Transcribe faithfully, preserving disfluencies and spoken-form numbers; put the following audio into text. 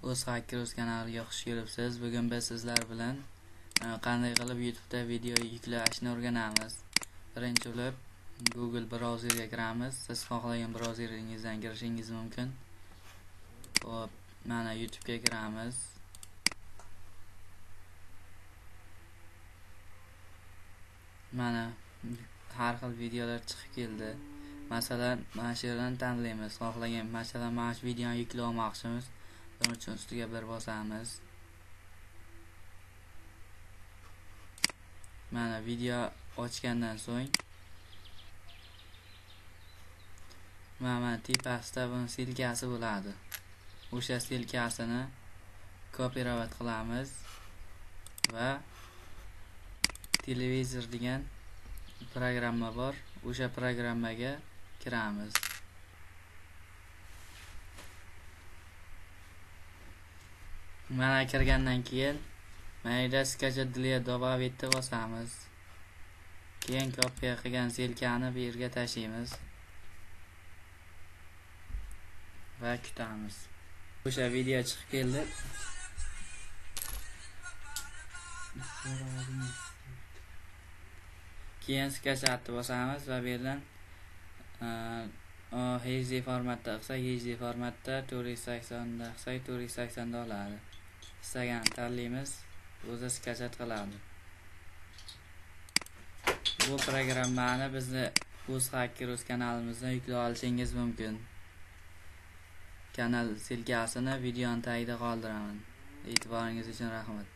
O'z Hackers kanaliga xush kelibsiz. Bugun biz sizlar bilan qanday qilib YouTube'da video yuklashni o'rganamiz. Birinchi bo'lib Google brauzeriga kiramiz. Siz xohlagan brauzeringizdan kirishingiz mumkin. Hop, mana YouTube'ga kiramiz. Mana har xil videolar chiqib keldi. Masalan, mana shu yerdan tanlaymiz. Xohlagan, masalan, mana shu videoni yuklamoqchimiz. Buning uchun ustiga bir bosamiz. Mana video ochgandan so'ng mana tepasida buni silkasi bo'ladi. O'sha silkasini kopirovat qilamiz va televizor degan programma bor. O'sha programmaga kiramiz. Mana kirgandan keyin mayda skachat для добавить bosamiz. Keyin kopiya qilgan silkani bu yerga tashlaymiz va kutamiz. O'sha video chiqib keldi. Keyin skachatni bosamiz va bu yerdan H D formatda qilsak H D formatda to'rt yuz sakson da qilsak to'rt yuz sakson da oladi. Istagan tanlaymiz, o'zi skachat qiladi. Bu programmani bizni o'z Hackers kanalimizdan yuklab olishingiz mumkin. Kanal silkasini videoning tagida qoldiraman. E'tiboringiz uchun rahmat.